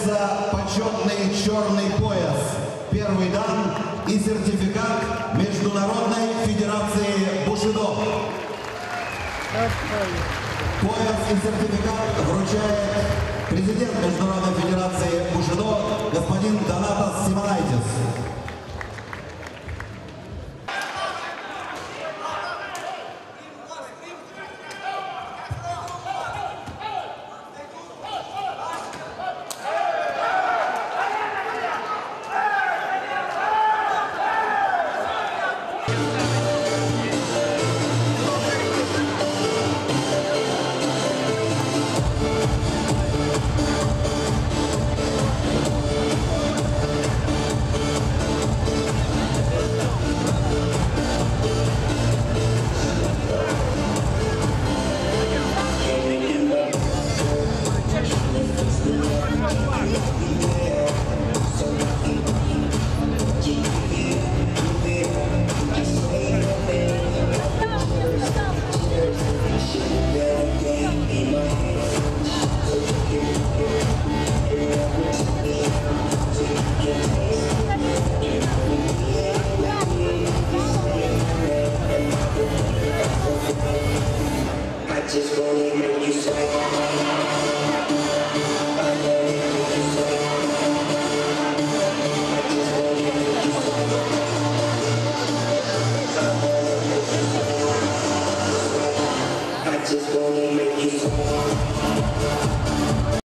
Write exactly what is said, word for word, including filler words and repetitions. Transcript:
вручается почетный черный пояс, первый дан и сертификат Международной Федерации Бушидо. Пояс и сертификат вручает президент Международной Федерации Бушидо господин Донатас Симонайтис. We'll be right back.